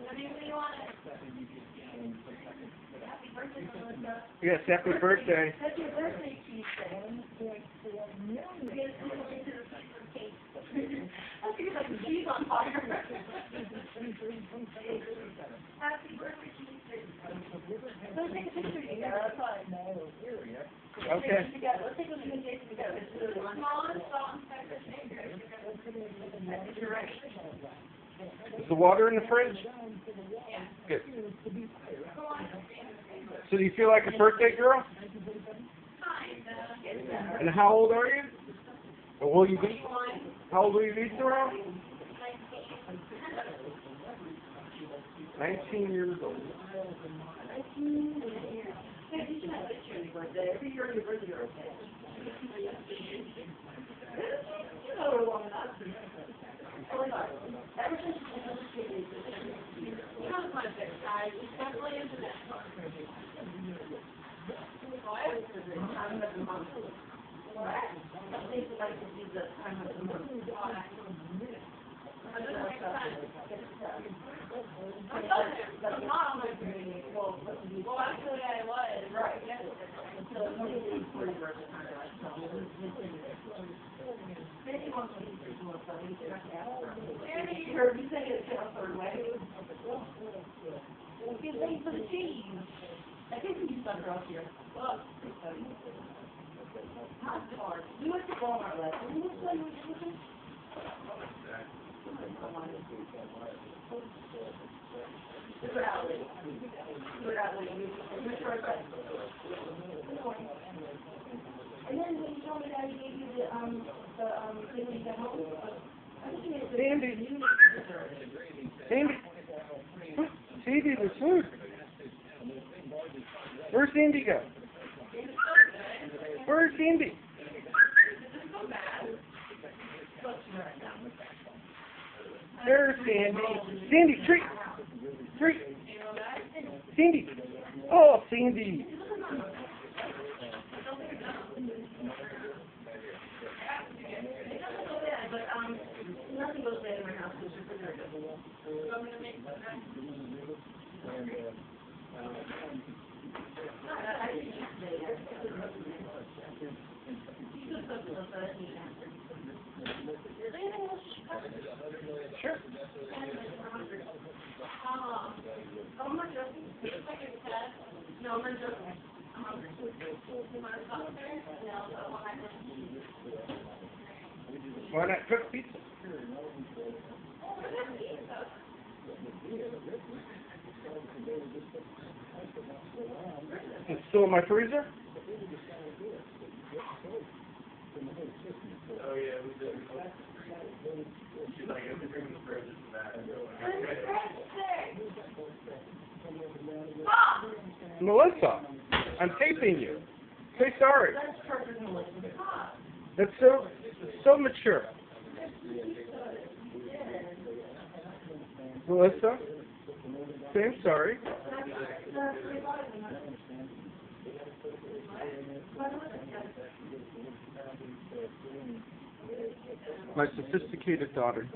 Yes, happy birthday. Happy birthday, Tuesday. I feel like the cheese on fire. Happy birthday, Tuesday. Let's take a picture together. That's fine. Okay. Let's take a picture together. It's the smallest salt and pepper shaker. You're right. Is the water in the fridge? Yeah. Good. So do you feel like a birthday girl? And how old are you? Or will you be? How old will you be, Sarah? 19 years old. Every year your birthday you're okay. You know we're long enough. Ever since you know my big guy, he's definitely into that. Time of the month. I think like to see the time of the month. Well, actually I was. Right. So nobody for the birthday. Maybe once a week or so. You heard me say it a third way. Give thanks for the cheese. I think we can start off here. Look. Not hard. We went to Walmart last week. And then when you told me that he gave you the thing when you got home, I think you made it. Sandy, there's food. Where's Sandy go? Where's Sandy? There's Sandy. Sandy, treat. Treat. Sandy. Oh, Sandy. Nothing goes bad in my house because you're prepared. So I'm going to make that. Sure. I'm not joking. No, I'm not joking. I'm hungry. Why not cook pizza? It's still in my freezer? Oh yeah, we did. She's like, everything in the fridge is bad. Melissa, I'm taping you. Say sorry. That's perfect, Melissa. That's so mature. Melissa, say I'm sorry. My sophisticated daughter.